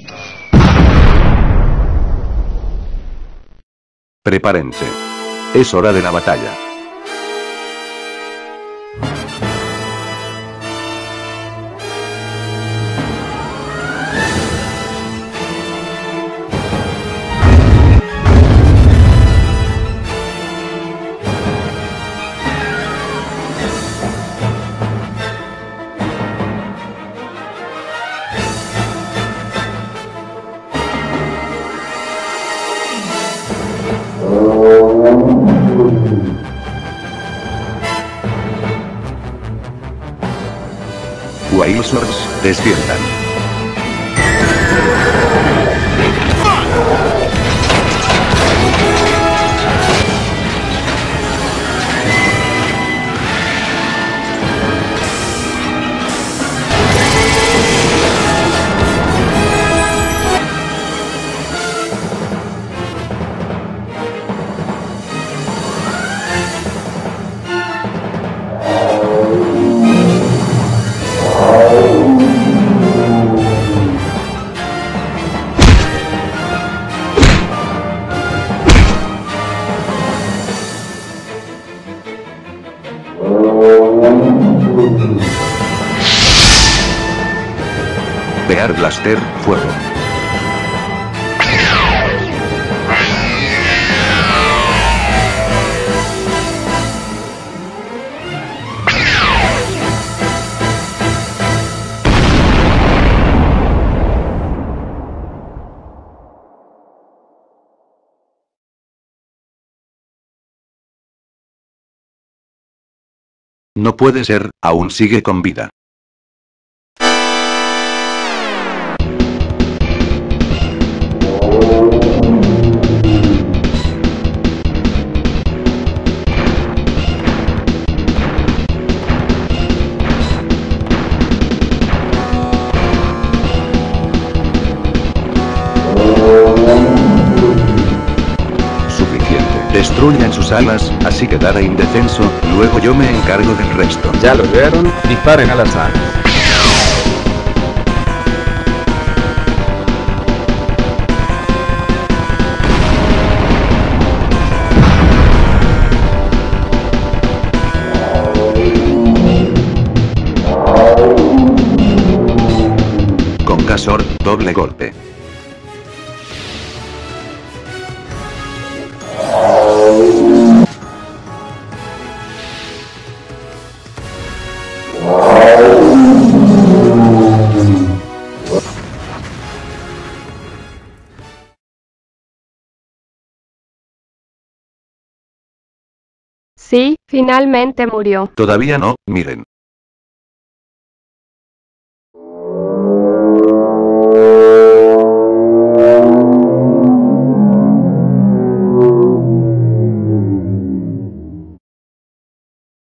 Prepárense. Es hora de la batalla. Wildswords, despiertan. Bear Blaster, fuego. No puede ser, aún sigue con vida. Destruyan sus alas, así quedará indefenso, luego yo me encargo del resto. Ya lo vieron, disparen a las alas. Congasor, doble golpe. Sí, finalmente murió. Todavía no, miren.